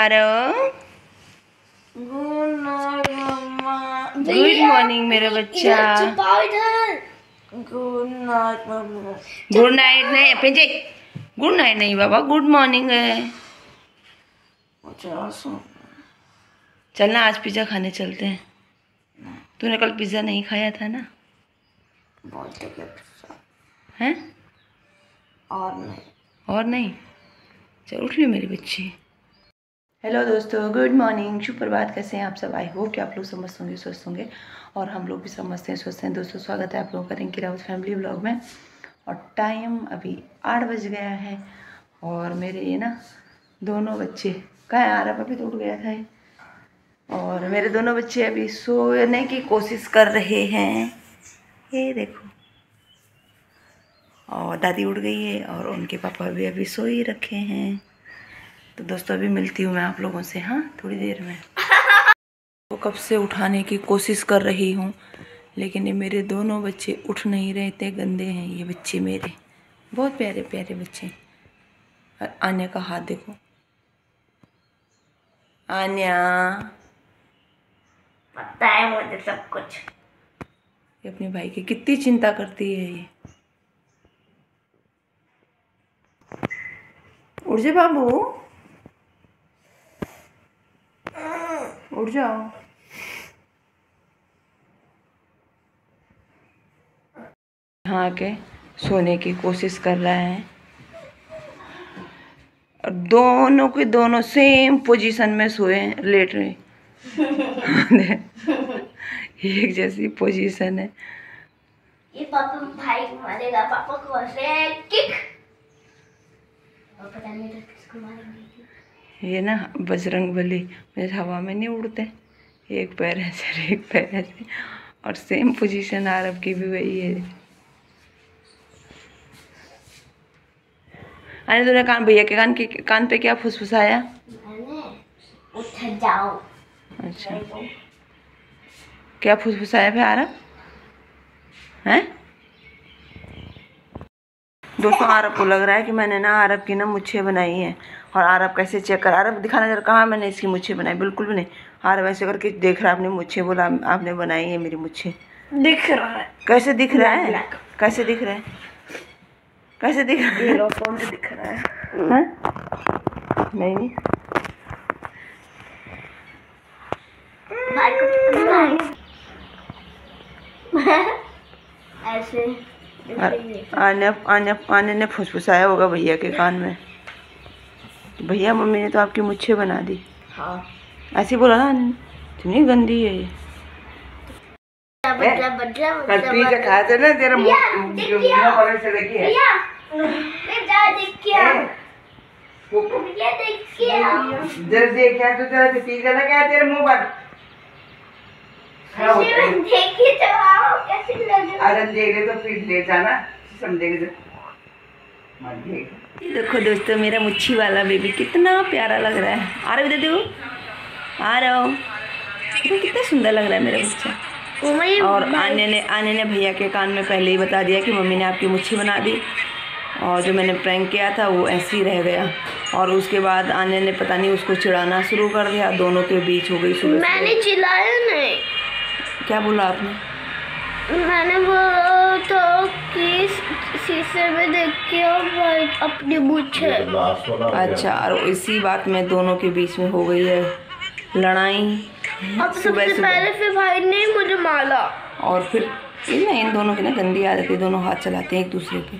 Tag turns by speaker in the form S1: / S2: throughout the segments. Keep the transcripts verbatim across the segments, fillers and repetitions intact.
S1: Aarav.
S2: Good night mama.
S1: Good morning मेरा बच्चा।
S2: Good night mama.
S1: Good night नहीं पिंजे, गुड नाइट नहीं बाबा, गुड मॉर्निंग है। चलना आज पिज़्ज़ा खाने चलते हैं। तूने कल पिज़्ज़ा नहीं खाया था ना? हैं?
S2: और नहीं
S1: और नहीं, चल उठ लियो मेरी बच्ची। हेलो दोस्तों, गुड मॉर्निंग, शुभ प्रभात। कैसे हैं आप सब? आई होप कि आप लोग समझ होंगे, स्वस्थ होंगे और हम लोग भी समझते हैं, स्वस्थ हैं। दोस्तों स्वागत है आप लोगों का रिंकी रावत फैमिली व्लॉग में। और टाइम अभी आठ बज गया है और मेरे ये ना दोनों बच्चे कहाँ आ रहा, अभी तो उठ गया था ये। और मेरे दोनों बच्चे अभी सोने की कोशिश कर रहे हैं, ये देखो। और दादी उठ गई है और उनके पापा भी अभी सो ही रखे हैं। तो दोस्तों अभी मिलती हूँ मैं आप लोगों से, हाँ थोड़ी देर में। तो कब से उठाने की कोशिश कर रही हूँ लेकिन ये मेरे दोनों बच्चे उठ नहीं रहे थे। गंदे हैं ये बच्चे मेरे, बहुत प्यारे प्यारे बच्चे। आन्या का हाथ देखो, आन्या
S2: पता है मुझे सब कुछ।
S1: ये अपने भाई की कितनी चिंता करती है ये। उठ जा बाबू, उठ जाओ। यहाँ के सोने की कोशिश कर रहा है और दोनों के दोनों सेम पोजीशन में सोए, लेट रहे। एक जैसी पोजीशन है।
S2: ये पापा भाई को मारेगा, पापा को ऐसे किक। और पता नहीं तो किसको मारेंगे।
S1: ये ना बजरंगबली मेरे हवा में नहीं उड़ते, एक पैर ऐसे एक पैर ऐसे। और सेम पोजीशन आरब की भी वही है। अरे तूने कान भैया के कान के कान पे क्या फुसफुसाया?
S2: मैंने उठ जाओ।
S1: अच्छा, क्या फुसफुसाया फिर आरब? हैं? दोस्तों आरब को लग रहा है कि मैंने ना आरब की ना मुच्छें बनाई हैं। और आरब कैसे चेक कर, आरब दिखाना जरा कहाँ मैंने इसकी मुच्छें बनाई। बिल्कुल भी नहीं। आरब ऐसे करके देख रहा है अपनी मुच्छें, बोला आपने बनाई है मेरी मुच्छें।
S2: दिख रहा है।
S1: कैसे दिख रहा है? कैसे दिख रहा है? कैसे दिख रहा है?
S2: ये फोन से दिख रहा है।
S1: हैं? नहीं नहीं
S2: भाई को भाई ऐसे
S1: आने आने आने ने फुसफुसाया होगा भैया के कान में। भैया मम्मी ने तो आपकी मुच्छें बना दी।
S2: हाँ
S1: ऐसे बोला ना, इतनी गंदी है ये।
S2: बदला बदला
S1: कल पिज़्ज़ा खाया था ना तेरा मुंह मुंह पर से लगी है।
S2: भैया मैं जा देख के आ। भैया देख के आ।
S1: जब देखा तो तेरा पिज़्ज़ा लगा तेरे मुंह पर।
S2: देख के तो आओ कैसे लगे।
S1: अरे देख ले तो फिर ले जाना, समझेगा तो मत देख। देखो दोस्तों मेरा मुच्छी वाला बेबी कितना प्यारा लग रहा है। आ रहा है, देखो आ रहा हो, कितना सुंदर लग रहा है मेरा बच्चा। और आने ने आने ने भैया के कान में पहले ही बता दिया कि मम्मी ने आपकी मुच्छी बना दी। और जो मैंने प्रैंक किया था वो ऐसे ही रह गया। और उसके बाद आने ने पता नहीं उसको चिढ़ाना शुरू कर दिया, दोनों के बीच हो गई सुबह।
S2: मैंने चिल्लाया नहीं।
S1: क्या बोला आपने?
S2: मैंने बोला तो कि शीशे में देख के भाई अपनी मुच्छे।
S1: अच्छा, और इसी बात में दोनों के बीच में हो गई है लड़ाई।
S2: अब सबसे पहले फिर भाई ने मुझे मारा।
S1: और फिर इन इन दोनों की ना गंदी आदत है, दोनों हाथ चलाते हैं एक दूसरे के।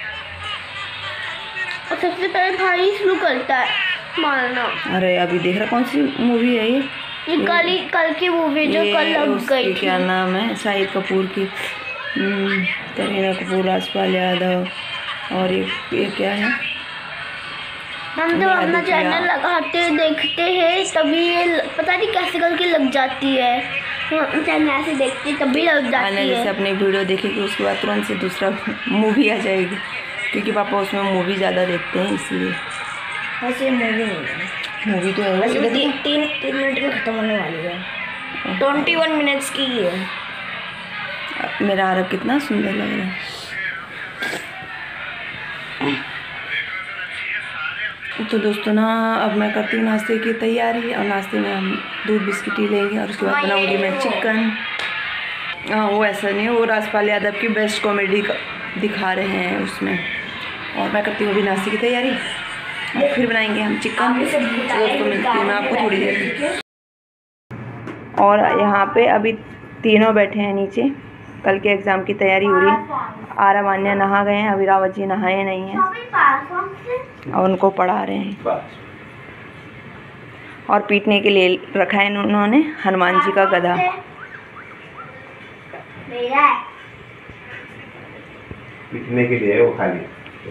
S2: और सबसे पहले भाई शुरू करता है मारना।
S1: अरे अभी देख रहा कौन सी मूवी है ये?
S2: ये कल ही कल की मूवी जो कल लग गई थी।
S1: क्या नाम है? शाहिद कपूर की, करीना कपूर, राजपाल यादव। और ये ये क्या है?
S2: हम तो अपना चैनल लगाते देखते हैं तभी ये पता नहीं कैसे करके लग जाती है। हम चैनल ऐसे देखते तभी लग जाती है।
S1: जैसे अपनी वीडियो देखेगी उसके बाद तुरंत से दूसरा मूवी आ जाएगी, क्योंकि पापा उसमें मूवी ज़्यादा देखते हैं इसलिए।
S2: वैसे मूवी नहीं है,
S1: मूवी तो है वैसे
S2: तीन तीन तीन मिनट में ख़त्म होने वाली है। ट्वेंटी वन मिनट्स की है।
S1: मेरा आरब कितना सुंदर लग रहा है। तो दोस्तों ना अब मैं करती हूँ नाश्ते की तैयारी, और नाश्ते में हम दूध बिस्किट ही लेंगे और उसके बाद बनाऊँगी मैं चिकन। हाँ वो ऐसा नहीं, वो राजपाल यादव की बेस्ट कॉमेडी दिखा रहे हैं उसमें, और मैं करती हूँ अभी नाश्ते की तैयारी और फिर बनाएंगे हम चिकन। दोस्तों मिलती हूँ मैं आपको थोड़ी देर में। और यहाँ पे अभी तीनों बैठे हैं नीचे, कल के एग्ज़ाम की तैयारी हो रही है। आरव अन्य नहा गए हैं, अभी रावत जी नहाए नहीं हैं और उनको पढ़ा रहे हैं। और पीटने के लिए रखा है उन्होंने हनुमान जी का गधा।
S3: पीटने के लिए वो खाली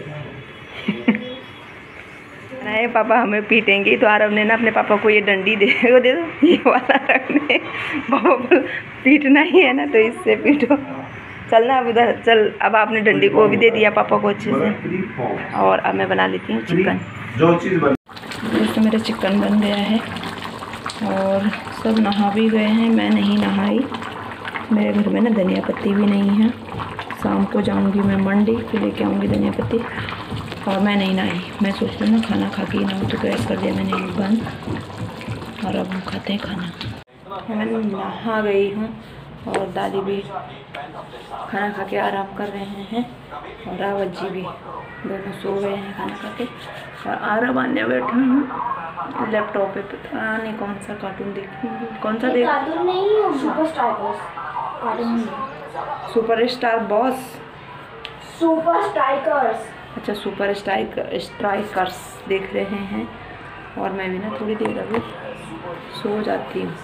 S1: अरे पापा हमें पीटेंगे, तो आरव ने ना अपने पापा को ये डंडी दे वो दे दो, ये वाला रखने पापा बोल पीटना ही है ना तो इससे पीटो। चलना अब उधर चल। अब आपने डंडी को भी दे दिया पापा को अच्छे से, और अब मैं बना लेती हूँ चिकन।
S3: जो चीज़ बन
S1: दोस्तों मेरा चिकन बन गया है और सब नहा भी गए हैं, मैं नहीं नहाई। मेरे घर में ना धनिया पत्ती भी नहीं है, शाम को जाऊंगी मैं मंडी फिर लेके आऊँगी धनिया पत्ती, और मैं नहीं नहाई। मैं सोच रही हूँ ना खाना खा के ही नहाऊँ, तो गैस कर दिया मैंने बंद, और अब हम खाते हैं खाना। मैं नहा गई हूँ और दादी भी खाना खा के आराम कर रहे हैं, और रावत जी भी दोनों सो गए हैं खाना खा के। और आरव आने बैठे हूँ लैपटॉप पे, पता नहीं कौन सा कार्टून देख रही हूँ। कौन सा देख?
S2: कार्टून नहीं, superstar boss cartoon.
S1: Superstar boss,
S2: super strikers.
S1: अच्छा सुपर स्ट्राइक स्ट्राइकर्स देख रहे हैं। और मैं भी ना थोड़ी देर अभी सो जाती हूँ,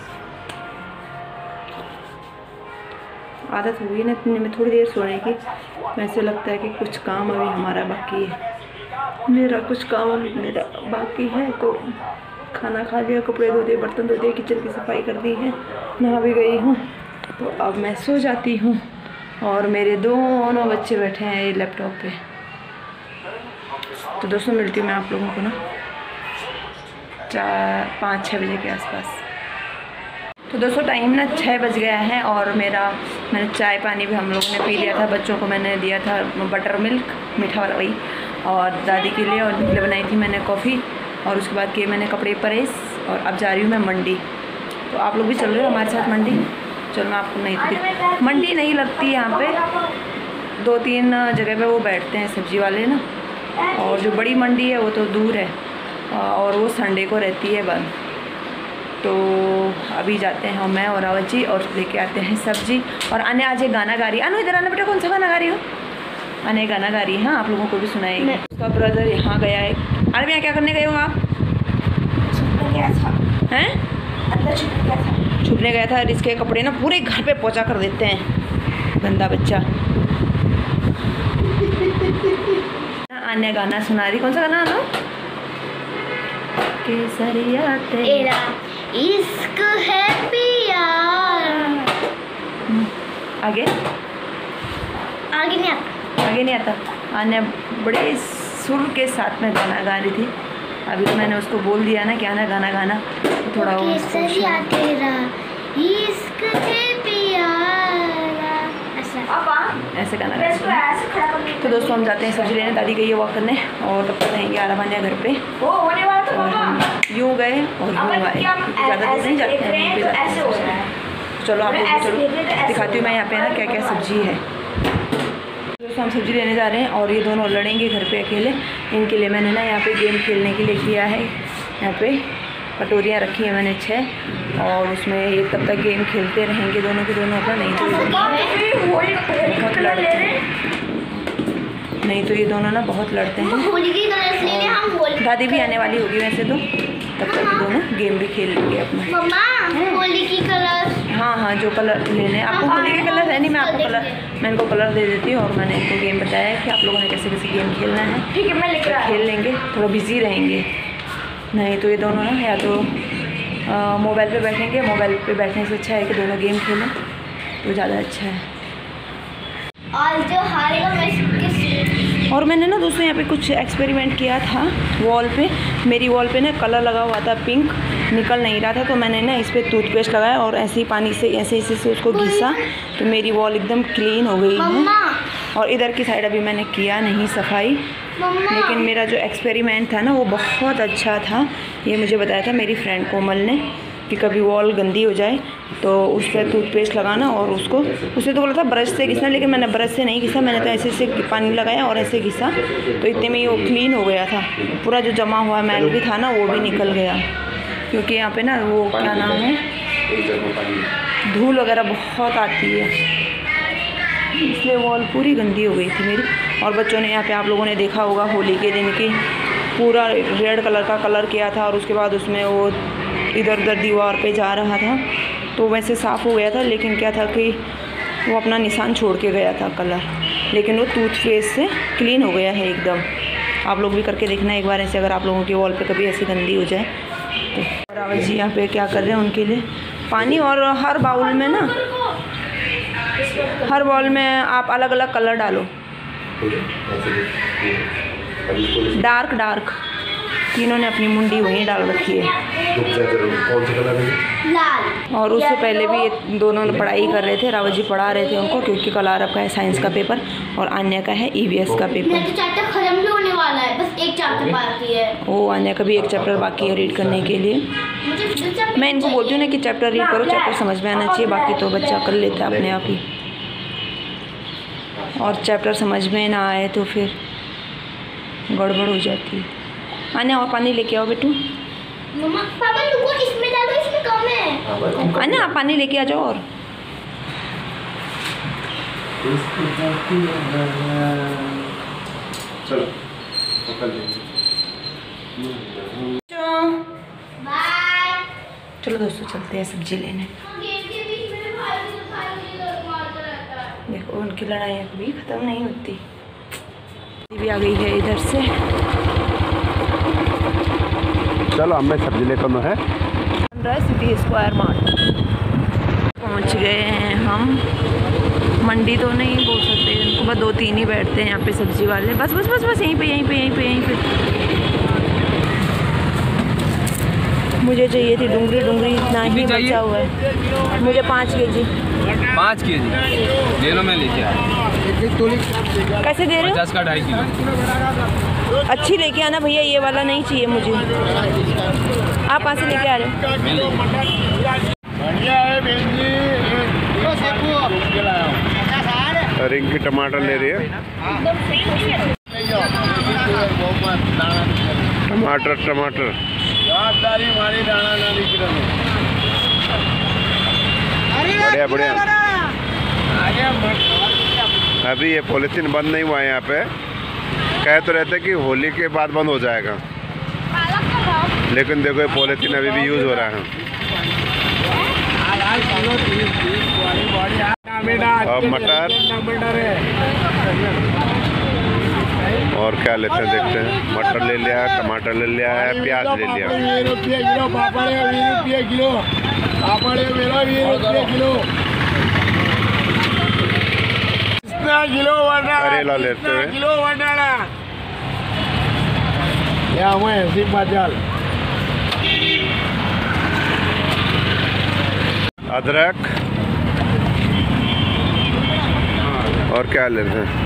S1: आदत हुई ना इतने में थोड़ी देर सोने की। वैसे लगता है कि कुछ काम अभी हमारा बाकी है, मेरा कुछ काम मेरा बाकी है। तो खाना खा लिया, कपड़े धो दिए, बर्तन धो दिए, किचन की सफाई कर दी है, नहा भी गई हूँ, तो अब मैं सो जाती हूँ। और मेरे दोनों बच्चे बैठे हैं लैपटॉप पे। तो दोस्तों मिलती हूँ मैं आप लोगों को ना चार पाँच छः बजे के आसपास। तो दोस्तों टाइम ना छः बज गया है, और मेरा मैंने चाय पानी भी हम लोगों ने पी लिया था। बच्चों को मैंने दिया था बटर मिल्क मीठा वाला वही, और दादी के लिए और के लिए बनाई थी मैंने कॉफ़ी। और उसके बाद किए मैंने कपड़े प्रेस, और अब जा रही हूँ मैं मंडी। तो आप लोग भी चल रहे हो हमारे साथ मंडी? चलो मैं आपको नहीं तो मंडी नहीं लगती यहाँ पे, दो तीन जगह पे वो बैठते हैं सब्जी वाले ना, और जो बड़ी मंडी है वो तो दूर है, और वो संडे को रहती है बंद। तो अभी जाते हैं हम, मैं और रावत जी, और लेके आते हैं सब्जी। और आने आज एक गाना गा रही है। अनु इधर आना बेटा, कौन सा गाना गा रही हो? आने गाना गा रही है, हाँ आप लोगों को भी सुनाएगी। उसका ब्रदर यहाँ गया है। अरे भैया क्या करने गए हो आप? छुपने गया था। हैं? अंदर छुपने गया था। छुपने गया था। इसके कपड़े ना पूरे घर पे पोंछा कर देते हैं, गंदा बच्चा। आने गाना सुना रही, कौन सा गाना आना? केसरिया तेरा
S2: इश्क है पिया।
S1: आगे
S2: आगे नहीं आता,
S1: आगे नहीं आता। आने बड़े सुर के साथ में गाना गा रही थी। अभी तो मैंने उसको बोल दिया ना कि आना गाना गाना, तो थोड़ा वो
S2: केसरिया तेरा इश्क है पिया,
S1: ऐसे गाना गा। तो दोस्तों हम जाते हैं सब्जी लेने, दादी गई है वॉक करने, और तब तक रहेंगे आराम आने घर पे। और हम यूँ गए और यूँ आए, ज़्यादा दूर नहीं जाते हैं, जाते हैं। चलो आप लोग भी चलो दिखाती हूँ मैं यहाँ पे ना क्या क्या सब्जी है। दोस्तों हम सब्जी लेने जा रहे हैं, और ये दोनों लड़ेंगे घर पे अकेले। इनके लिए मैंने ना यहाँ पे गेम खेलने के लिए किया है। यहाँ पे कटोरियाँ रखी हैं मैंने छः, और उसमें ये तब तक गेम खेलते रहेंगे दोनों के दोनों अपना। नहीं तो बहुत लड़ते हैं, नहीं तो ये दोनों ना बहुत लड़ते हैं। दादी भी आने वाली होगी वैसे तो, तब तक ये दोनों गेम भी खेल लेंगे अपना।
S2: होली की कलर,
S1: हाँ हाँ जो कलर लेने आपको, होली के कलर है नहीं, मैं आपको कलर मैं इनको कलर दे देती हूँ। और मैंने इनको गेम बताया है कि आप लोगों ने कैसे कैसे गेम खेलना है।
S2: ठीक है मैं लेकर
S1: खेल लेंगे, थोड़ा बिजी रहेंगे। नहीं तो ये दोनों ना या तो मोबाइल पे बैठेंगे, मोबाइल पे बैठने से अच्छा है कि दोनों गेम खेलें तो ज़्यादा अच्छा है।
S2: और जो हारेगा मैं किस।
S1: और मैंने ना दोस्तों यहाँ पे कुछ एक्सपेरिमेंट किया था वॉल पे। मेरी वॉल पे ना कलर लगा हुआ था पिंक, निकल नहीं रहा था, तो मैंने ना इस पर टूथपेस्ट लगाया और ऐसे ही पानी से ऐसे ऐसे से उसको घिसा, तो मेरी वॉल एकदम क्लीन हो गई है। और इधर की साइड अभी मैंने किया नहीं सफाई, लेकिन मेरा जो एक्सपेरिमेंट था ना वो बहुत अच्छा था। ये मुझे बताया था मेरी फ्रेंड कोमल ने कि कभी वॉल गंदी हो जाए तो उस पर टूथपेस्ट लगाना और उसको, उसने तो बोला था ब्रश से घिसना, लेकिन मैंने ब्रश से नहीं घिसा, मैंने तो ऐसे ऐसे पानी लगाया और ऐसे घिसा, तो इतने में ही वो क्लीन हो गया था। पूरा जो जमा हुआ मैल भी था ना वो भी निकल गया, क्योंकि यहाँ पे ना वो क्या नाम है, धूल वगैरह बहुत आती है, इसलिए वॉल पूरी गंदी हो गई थी मेरी। और बच्चों ने यहाँ पे, आप लोगों ने देखा होगा होली के दिन की पूरा रेड कलर का कलर किया था और उसके बाद उसमें वो इधर उधर दीवार पे जा रहा था, तो वैसे साफ़ हो गया था, लेकिन क्या था कि वो अपना निशान छोड़ के गया था कलर, लेकिन वो टूथपेस्ट से क्लीन हो गया है एकदम। आप लोग भी करके देखना एक बार ऐसे, अगर आप लोगों की वॉल पे कभी ऐसी गंदी हो जाए तो। रावत जी यहाँ पे क्या कर रहे हैं, उनके लिए पानी, और हर बाउल में ना, हर बाउल में आप अलग अलग कलर डालो, डार्क डार्क, तीनों ने अपनी मुंडी वहीं डाल रखी है।
S3: कौन सा कलर है?
S2: लाल।
S1: और उससे पहले भी ये दोनों पढ़ाई कर रहे थे, रावत जी पढ़ा रहे थे उनको, क्योंकि कल आरब का है साइंस का पेपर और आन्या का है ईवीएस का पेपर।
S2: मेरा तो चैप्टर खत्म भी होने वाला है, बस एक चैप्टर बाकी है।
S1: वो आन्या का भी एक चैप्टर बाकी है रीड करने के लिए।
S2: मुझे
S1: मैं इनको बोलती हूँ ना कि चैप्टर रीड करो, चैप्टर समझ में आना चाहिए, बाकी तो बच्चा कर लेता है अपने आप ही, और चैप्टर समझ में ना आए तो फिर गड़बड़ हो जाती है। आन्या और पानी लेके आओ बेटू।
S2: मम्मा पापा रुको, इसमें डालो, इसमें कम है।
S1: आन्या आप पानी लेके आ जाओ। और
S3: चलो पकड़ लेंगे।
S2: बाय।
S1: चलो दोस्तों चलते हैं सब्जी लेने। देखो उनकी लड़ाई कभी ख़त्म नहीं होती। भी आ गई है इधर से।
S3: चलो हमें सब्जी लेकर है
S1: सिटी स्क्वायर मार्ट पहुंच गए हैं हम। मंडी तो नहीं बोल सकते इनको, बस दो तीन ही बैठते हैं यहाँ पे सब्जी वाले, बस बस बस बस यहीं पे यहीं पे यहीं पे यहीं पे। मुझे चाहिए थी डूंगरी, डूंगरी इतना ही बचा हुआ है। मुझे पाँच के जी
S4: पाँच के जी ले लो, मैं लेके आया।
S1: कैसे दे रहे हो?
S4: पचास का ढाई किलो।
S1: अच्छी लेके आना भैया, ये वाला नहीं चाहिए मुझे। आप कहाँ से लेके आ रहे हो?
S3: रिंकी टमाटर ले रही है। टमाटर टमाटर बढ़िया बढ़िया। अभी ये पॉलिथीन बंद नहीं हुआ है यहाँ पे, कह तो रहते कि होली के बाद बंद हो जाएगा, लेकिन देखो ये पॉलिथीन अभी भी यूज़ हो रहा है। और मटर और क्या लेते हैं देखते हैं। मटर ले लिया, टमाटर ले लिया है, प्याज ले लिया। करेला लेते हैं। अदरक और क्या लेते हैं,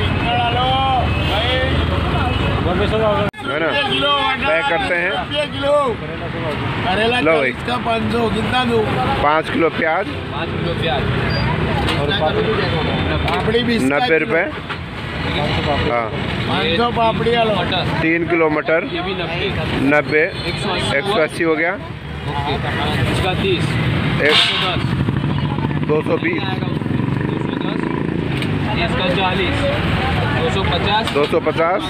S3: है ना, पैक करते हैं। लो भाई पाँच किलो प्याज,
S4: पाँच किलो प्याज
S3: नब्बे रुपये। हाँ
S4: पाँच सौ पापड़ी मटर,
S3: तीन किलो मटर
S4: ये भी नब्बे
S3: नब्बे, एक सौ अस्सी हो गया।
S4: इसका तीस,
S3: एक दो सौ बीस,
S4: दो सौ दस, इसका चालीस, दो सौ पचास,
S3: दो सौ पचास,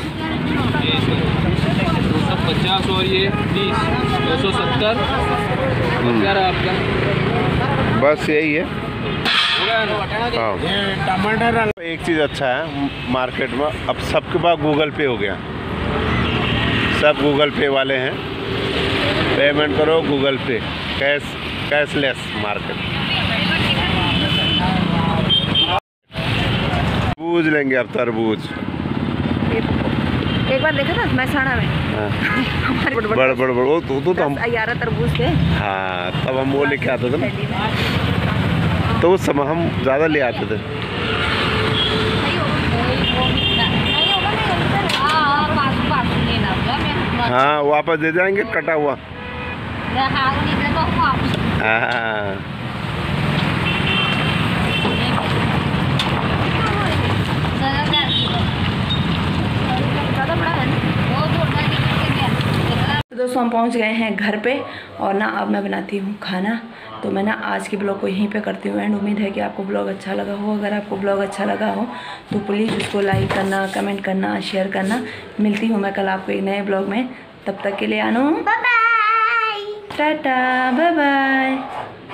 S4: दो सौ पचास और ये तीस, दो सौ सत्तर। क्या रहा आपका?
S3: बस यही है। हाँ
S4: टमाटर।
S3: एक चीज़ अच्छा है मार्केट में, अब सबके पास गूगल पे हो गया, सब गूगल पे वाले हैं। पेमेंट करो गूगल पे, कैश कैशलेस मार्केट। तरबूज लेंगे अब, तरबूज
S1: एक बार देखा था महसाणा में।
S3: हाँ। बड़ बड़ बड़ वो तो, तो, तो हम
S1: ग्यारह तरबूज थे।
S3: हाँ तब हम वो लेके आते थे ना, तो उस समय हम ज़्यादा ले आते थे। हाँ वापस दे जाएंगे कटा हुआ। हाँ
S1: तो दोस्तों हम पहुंच गए हैं घर पे और ना अब मैं बनाती हूँ खाना। तो मैं ना आज की ब्लॉग को यहीं पे करती हूँ एंड उम्मीद है कि आपको ब्लॉग अच्छा लगा हो। अगर आपको ब्लॉग अच्छा लगा हो तो प्लीज़ उसको लाइक करना, कमेंट करना, शेयर करना। मिलती हूँ मैं कल आपको एक नए ब्लॉग में। तब तक के लिए Aanu bye bye, tata bye bye.